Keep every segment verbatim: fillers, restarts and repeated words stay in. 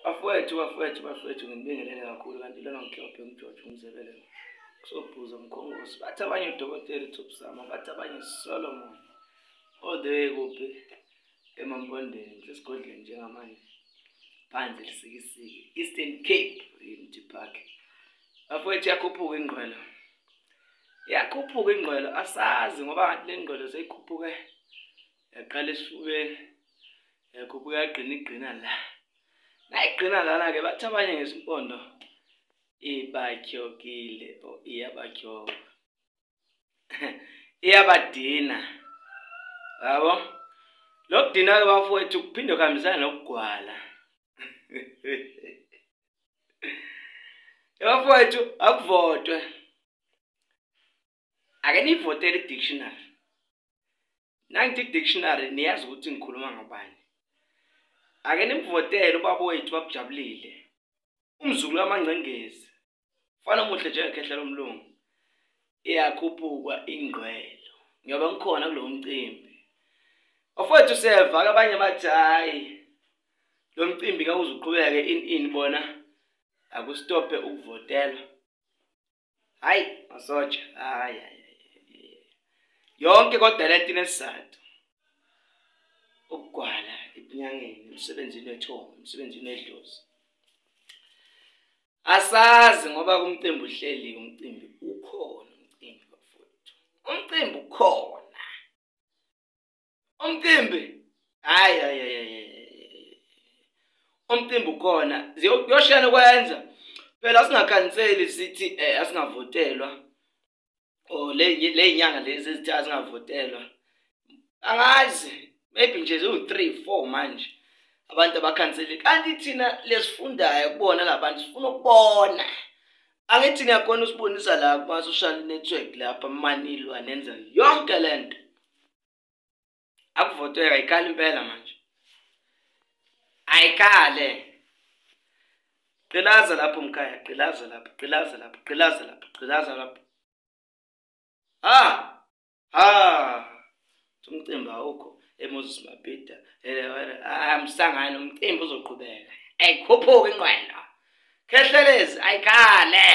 Bafowethu bafowethu bafowethu ngibingelele kakhulu kanti lona ngihlophe umjojo umzebele. Kusobhuza umkhongosi. Bathi abanye uDokotela uThobisama, bathi abanye Solomon. Ode kuphi emampondeni sesigodleni njengamanje. Phansi lisikisiki. Eastern Cape Unity Park. Bafowethu Iyakhuphuka Ingqwelo. Iyakhuphuka Ingqwelo asazi ngoba ngathi le ngqwelo seyikhuphuke. Yaqala esifubeni. Yakhuphuka yaqina igqina la. Nayigqina lana ke bathi abanye ngesimpondo ibatyhokile o iyabakyoka. Iyabadina. Yabo? Lokudina ke bafowethu kuphinde kuhambisana nokugwala. Bafowethu akuvotwe. Ake nivotele i-dictionary. Nangithi i-dictionary niyazi ukuthi ngikhuluma ngabani. Ake nimvotele ubaba wethu babujabulile. Umzukulu wamangcengezi. Fana omuhle nje Khehlelezi omlungu. Iyakhuphuka Ingqwelo. Ngiyoba ngikhona kulo mcimbi. Bafowethu seva abanye bathi hayi lo mcimbi ka uzuqhubeke in in bona akustophe ukuvotela. Hayi masotsha hayi yonke kodwa lento inesizathu. Ukugwala ebunyangeni emsebenzini wethongo emsebenzini wedlozi. Asazi ngoba kumcimbi uhleli umcimbi ukhona umcimbi bafowethu. Umcimbi ukhona. Umcimbi hayi hayi hayi. Umcimbi ukhona. Ziyoshana kwenza. Phela singakhanseli sithi eh asingavotelwa. O le le inyanga lezi ezithi asingavotelwa. Angazi maybe nje zo three four manje. Abantu abakhanseli kanti thina lesifundayo kubona labantu sifuna ukubona. Angithi ngiyakona usibonisa la kuma social network lapha manilwa nenza yonke lento. Akuvotwe ayikali impela manje. Ayikale. Qilaza lapho mkhaya, qilaza lapho, qilaza lapho, qilaza lapho, qilaza lapho. Ah! Ah! Umcimbi awukho eMoses Mapita. Amsangana umcimbi uzoqhubeka. Ayikhuphuka Ingqwelo. Khehlelezi ayikale.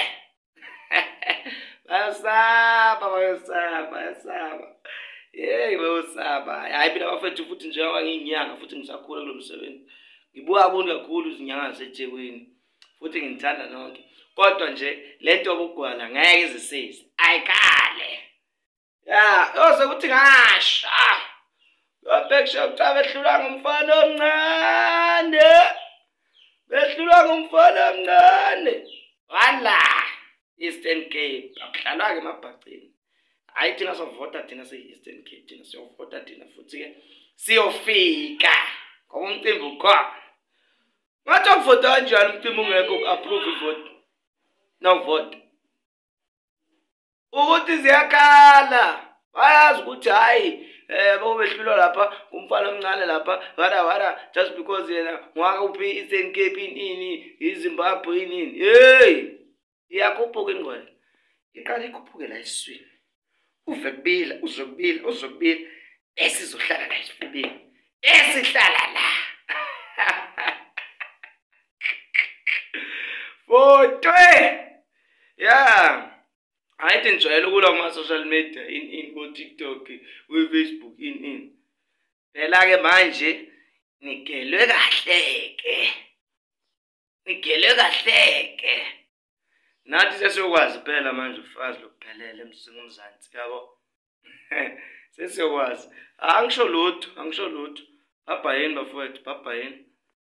Bayasaba bayasaba bayasaba. Hey bayasaba. Hayi mina bafethu futhi njengoba ngiyinyanga futhi ngisakhula kulo msebenzi. Ngibuka abantu kakhulu izinyanga zeThekwini. Futhi ngithanda nonke. Kodwa nje lento obugwala ngeke izisize. Ayikale. Ya, yose kuthi ngasha. Yobhekisha ukuthi behlula ngumfana omncane. Behlula ngumfana omncane. Wala. Eastern Cape. Akudlalwa ke emabhaceni. Hayi thina sovota thina se-Eastern Cape thina siyovota thina futhi ke siyofika. Ngoba umcimbi ukhona. Ngathi ukuvota kanjani umcimbi ungekho uku-approve ivote. No vote. Ukuthi ziyakhala. Bayazi ukuthi hayi eh bobehlulwa lapha kumfana omncane lapha wara wara just because yena ngwaka uphi Eastern Cape ini iZimbabwe ini. Hey! Iyakhuphuka Ingqwelo. Iqala ikhuphuke la esiswini. Uve kubila uzokubila uzokubila esizohlala la esifubeni. Esihlala la. Fotwe. Yeah. Hayi enjoyela ukula kuma social media in in ku TikTok, ku Facebook in in. Phela ke manje nigelwe kahle ke. Nigelwe kahle ke. Nathi sesiyokwazi phela manje ufazi lokuphelela emsingumzansi yabo. Sesiyokwazi. Angisho lutho, angisho lutho. Baba yini bafowethu, baba yini.